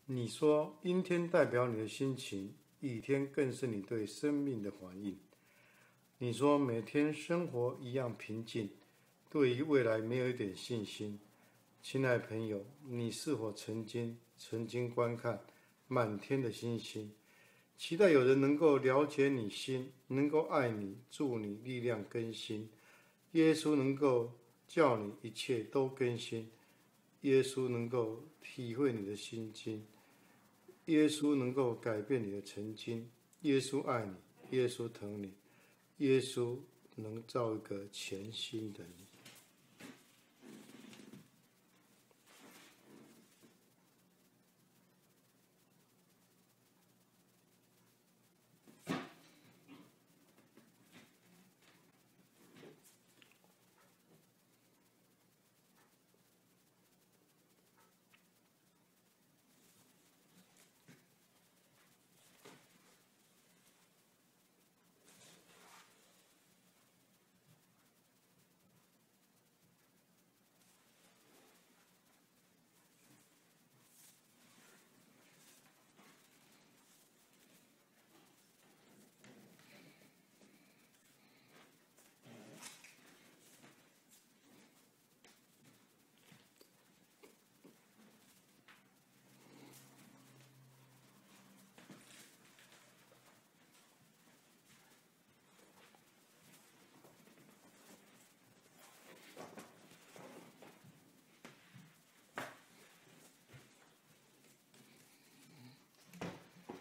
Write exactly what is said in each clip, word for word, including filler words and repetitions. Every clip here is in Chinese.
你说阴天代表你的心情，雨天更是你对生命的反应。你说每天生活一样平静，对于未来没有一点信心。亲爱的朋友，你是否曾经曾经观看满天的星星，期待有人能够了解你心，能够爱你，助你力量更新。耶稣能够叫你一切都更新，耶稣能够体会你的心经，耶稣能够改变你的曾经，耶稣爱你，耶稣疼你，耶稣能造一个全新的你。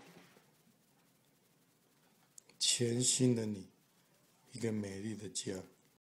全新的你，一个美丽的家。